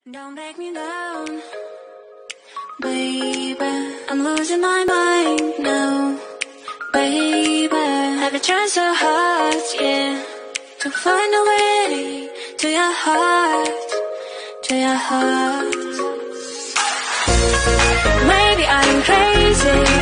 Don't break me down, baby. I'm losing my mind now, baby. I've tried so hard, yeah, to find a way to your heart, to your heart. Maybe I'm crazy.